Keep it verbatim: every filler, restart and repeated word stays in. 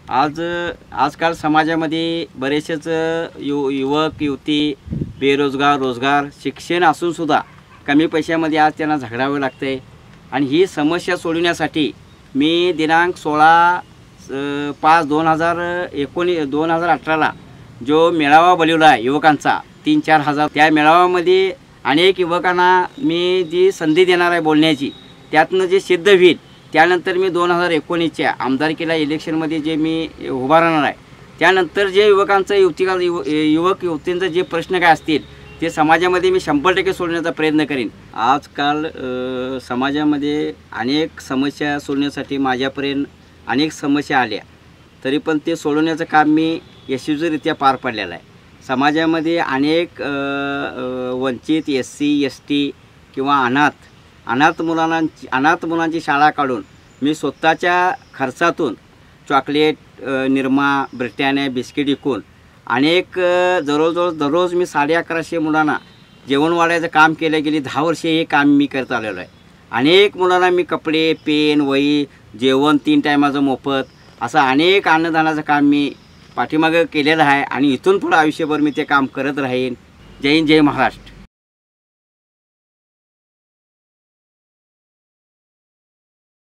आज आजकाल समाजामध्ये बरेचसेच यु युवक युवती बेरोजगार रोजगार शिक्षण असूनसुद्धा कमी पैशामध्ये आज त्यांना झगडावं लागतं आहे आणि ही समस्या सोडवण्यासाठी मी दिनांक सोळा पाच दोन हजार एकोणी दोन हजार अठराला जो मेळावा बोलवला आहे युवकांचा तीन चार हजार त्या मेळाव्यामध्ये अनेक युवकांना मी जी संधी देणार आहे बोलण्याची त्यातनं जे सिद्ध होईल त्यानंतर मी दोन हजार एकोणीसच्या आमदारकीला इलेक्शनमध्ये जे मी उभा राहणार आहे त्यानंतर जे युवकांचं युवतिका युव युवक युवतींचं जे प्रश्न काय असतील ते समाजामध्ये मी शंभर टक्के सोडण्याचा प्रयत्न करीन। आजकाल समाजामध्ये अनेक समस्या सोडण्यासाठी माझ्यापर्यंत अनेक समस्या आल्या तरी पण ते सोडवण्याचं काम मी यशस्वीरित्या पार पाडलेलं आहे। समाजामध्ये अनेक वंचित एस सी एस टी किंवा अनाथ अनाथ मुलांची अनाथ मुलांची शाळा काढून मी स्वतःच्या खर्चातून चॉकलेट निरमा ब्रिटॅनिया बिस्किट विकून अनेक जवळजवळ दररोज मी साडे अकराशे मुलांना जेवण वाढायचं काम केलं गेली दहा वर्षे हे काम मी करत आलेलो आहे। अनेक मुलांना मी कपडे पेन वही जेवण तीन टायमाचं मोफत असं अनेक अन्नदानाचं काम मी पाठीमागं केलेलं आहे आणि इथून पुढं आयुष्यभर मी ते काम करत राहीन। जय हिंद जय महाराष्ट्र।